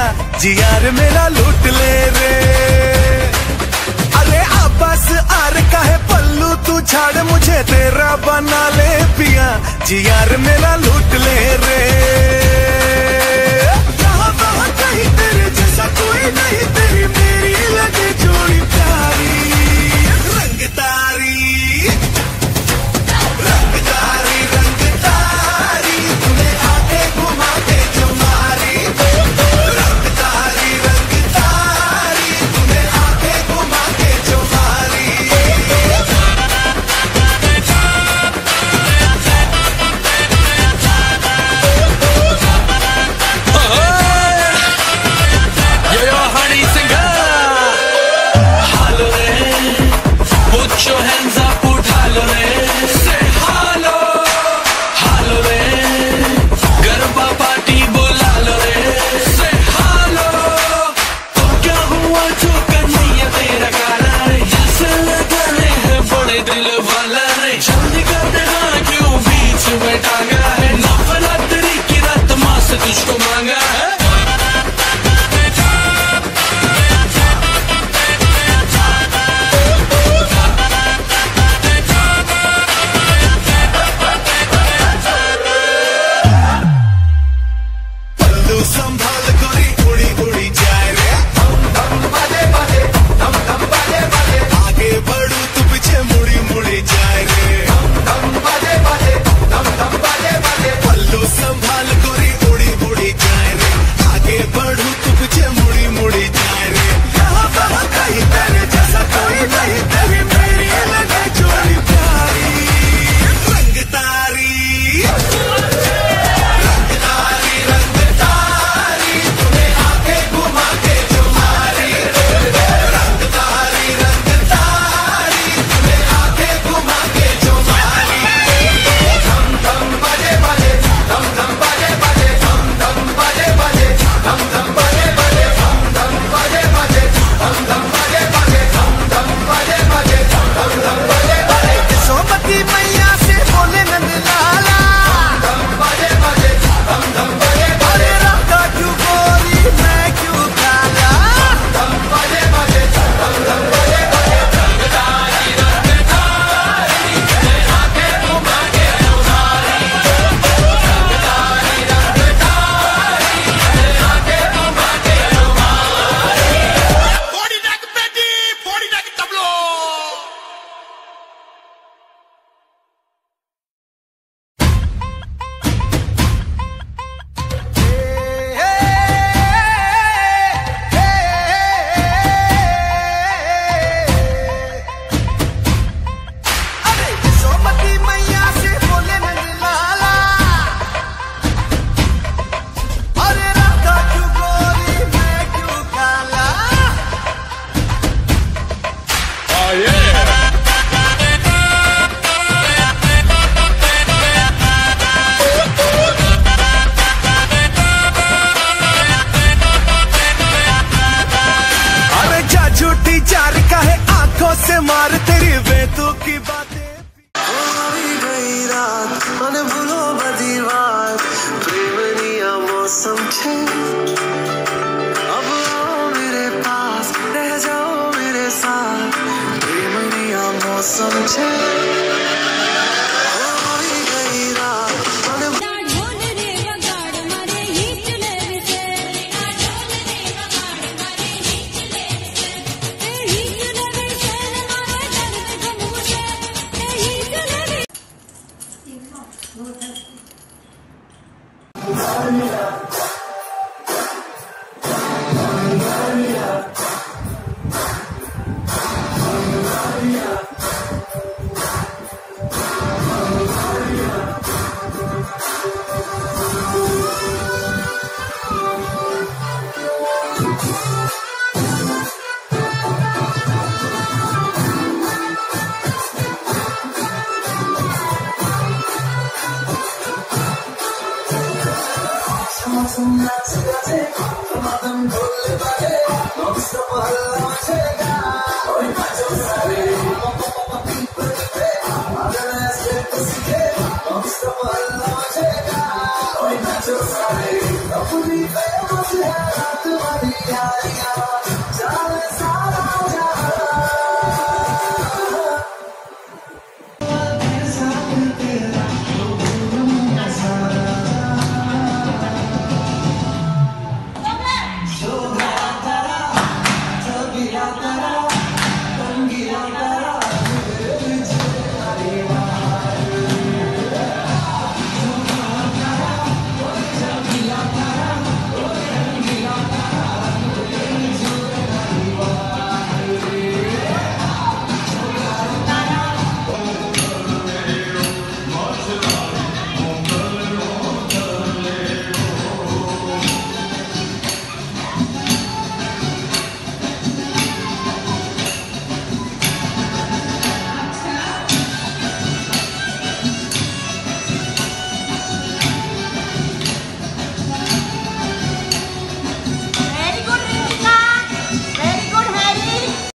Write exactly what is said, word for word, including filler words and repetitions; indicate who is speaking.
Speaker 1: जी यार मेरा लूट ले रे। अरे आपस आर का है पल्लू तू झाड़ मुझे तेरा बना ले पिया, जी यार मेरा लूट ले रे। यहाँ वहाँ कहीं तेरे जैसा कोई नहीं, तेरी मेरी लगे जोड़ी प्यारी। रंग तारी रंग तारी रंग तारी तूने आके घुमा के जो मारी। रंग तारी रंग तारी तूने आके घुमा के जो मारी।
Speaker 2: Yo yo honey singer, hello re, put your hands up, put hello re, say hello, hello re, garba party बुला लो रे, say hello, तो क्या हुआ जो कन्हैया तेरा काला रे, जैसे लगाने हैं बड़े दिल वाला रे, जल्दी कर दे हाँ क्यों बीच में टांगा है, नवरात्रि की रात माँ से तुझको मांगा है।
Speaker 1: संभाल गोरी उड़ी उड़ी जाए रे, धम धम बाजे बाजे धम धम बाजे बाजे। आगे बढ़ू तू पीछे मुड़ी मुड़ी जाए रे, धम धम बाजे बाजे धम धम बाजे बाजे। पल्लू संभाल गोरी उड़ी उड़ी जाए रे, आगे बढ़ू तू पीछे मुड़ी मुड़ी जाए रे। यहाँ वहाँ कहीं तेरे जैसा कोई नहीं, तेरी मेरी लगे जोड़ी प्यारी। रंग तारी से मार तेरी बेतु की बातें।
Speaker 3: आई गई रात मन भूलो बदी बात, प्रेमनिया मौसम छे, अब आओ मेरे पास रह जाओ मेरे साथ, प्रेमनिया मौसम छे। Apuni यारियां